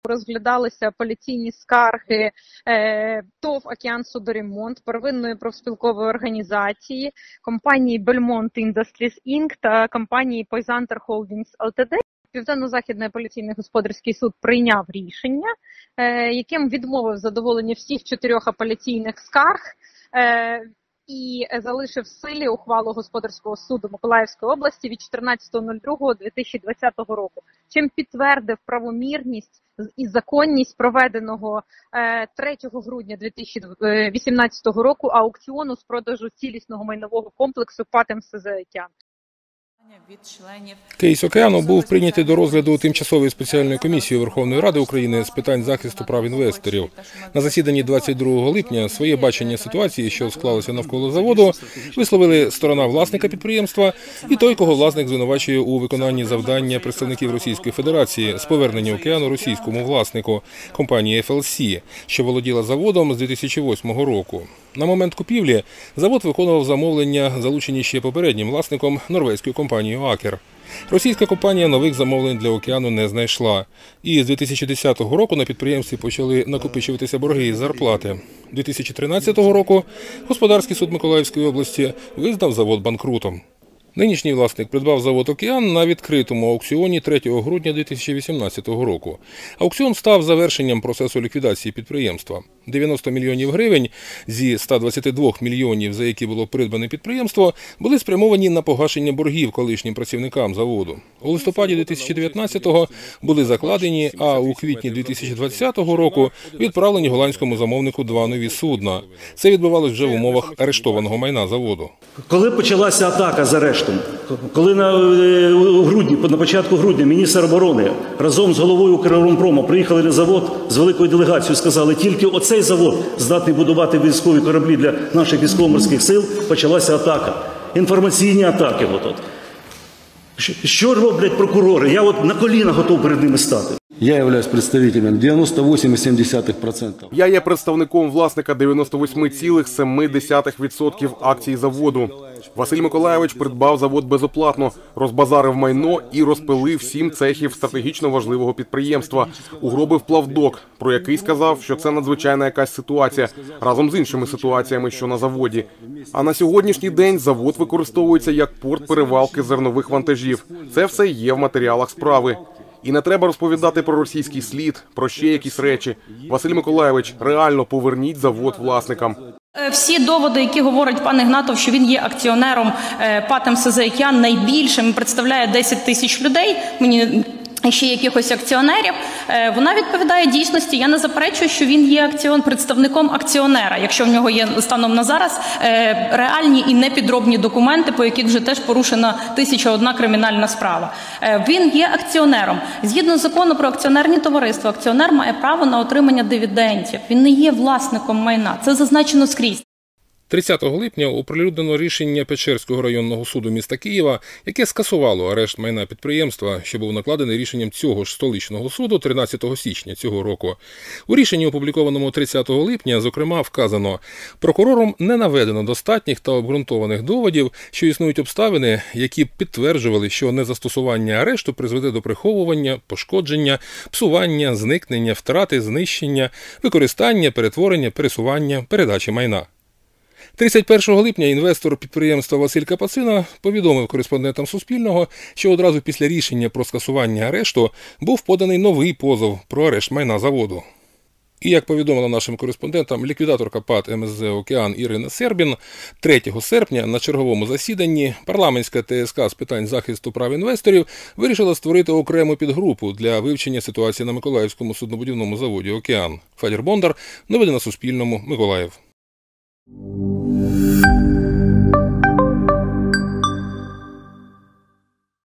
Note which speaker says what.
Speaker 1: розглядалися апеляційні скарги ТОВ «Океан-Судоремонт», первинної профспілкової організації, компанії Belmont Industries Inc. та компанії Poisanter Holdings Ltd. Південно-Західний апеляційний господарський суд прийняв рішення, яким відмовив задоволення всіх 4 апеляційних скарг і залишив в силі ухвалу Господарського суду Миколаївської області від 14.02.2020 року, чим підтвердив правомірність і законність проведеного 3 грудня 2018 року аукціону з продажу цілісного майнового комплексу ПАТ МСЗ «Океан».
Speaker 2: Кейс «Океану» був прийнятий до розгляду Тимчасової спеціальної комісії Верховної Ради України з питань захисту прав інвесторів. На засіданні 22 липня своє бачення ситуації, що склалося навколо заводу, висловили сторона власника підприємства і той, кого власник звинувачує у виконанні завдання представників Російської Федерації з повернення «Океану» російському власнику – компанії FLC, що володіла заводом з 2008 року. На момент купівлі завод виконував замовлення, залучені ще попереднім власником норвезькою компанією «Акер». Російська компанія нових замовлень для «Океану» не знайшла. І з 2010 року на підприємстві почали накопичуватися борги із зарплати. 2013 року Господарський суд Миколаївської області визнав завод банкрутом. Нинішній власник придбав завод «Океан» на відкритому аукціоні 3 грудня 2018 року. Аукціон став завершенням процесу ліквідації підприємства. 90 мільйонів гривень зі 122 мільйонів, за які було придбане підприємство, були спрямовані на погашення боргів колишнім працівникам заводу. У листопаді 2019-го були закладені, а у квітні 2020 року відправлені голландському замовнику 2 нові судна. Це відбувалось вже в умовах арештованого майна заводу.
Speaker 3: Коли почалася атака з арештом, коли на початку грудня міністр оборони разом з головою «Укроборонпрому» приїхали на завод з великою делегацією, сказали, тільки оцей завод здатний будувати військові кораблі для наших військово-морських сил, почалася атака. Інформаційні атаки. Що роблять прокурори? Я на коліна готов перед ними стати.
Speaker 4: Я являюсь представителем 98,7%.
Speaker 5: Я є представником власника 98,7% акцій заводу. Василь Миколайович придбав завод безоплатно, розбазарив майно і розпилив 7 цехів стратегічно важливого підприємства. Угробив плавдок, про який сказав, що це надзвичайна якась ситуація, разом з іншими ситуаціями, що на заводі. А на сьогоднішній день завод використовується як порт перевалки зернових вантажів. Це все є в матеріалах справи. І не треба розповідати про російський слід, про ще якісь речі. Василь Миколайович, реально поверніть завод власникам.
Speaker 6: Всі доводи, які говорить пан Ігнатов, що він є акціонером ПАТ МСЗ «Океан» найбільшим, представляє 10 тисяч людей, мені ще якихось акціонерів, вона відповідає дійсності. Я не заперечую, що він є представником акціонера, якщо в нього є станом на зараз реальні і непідробні документи, по яких вже теж порушена 1001 кримінальна справа. Він є акціонером. Згідно закону про акціонерні товариства, акціонер має право на отримання дивідендів. Він не є власником майна. Це зазначено скрізь.
Speaker 2: 30 липня оприлюднено рішення Печерського районного суду міста Києва, яке скасувало арешт майна підприємства, що був накладений рішенням цього ж столичного суду 13 січня цього року. У рішенні, опублікованому 30 липня, зокрема, вказано, прокурором не наведено достатніх та обґрунтованих доводів, що існують обставини, які б підтверджували, що незастосування арешту призведе до приховування, пошкодження, псування, зникнення, втрати, знищення, використання, перетворення, пересування, передачі майна. 31 липня інвестор підприємства Василь Капацина повідомив кореспондентам Суспільного, що одразу після рішення про скасування арешту був поданий новий позов про арешт майна заводу. І, як повідомила нашим кореспондентам ліквідаторка ПАТ МСЗ «Океан» Ірина Сербін, 3 серпня на черговому засіданні парламентська ТСК з питань захисту прав інвесторів вирішила створити окрему підгрупу для вивчення ситуації на Миколаївському суднобудівному заводі «Океан». Федір Бондар, новини на Суспільному, Миколаїв.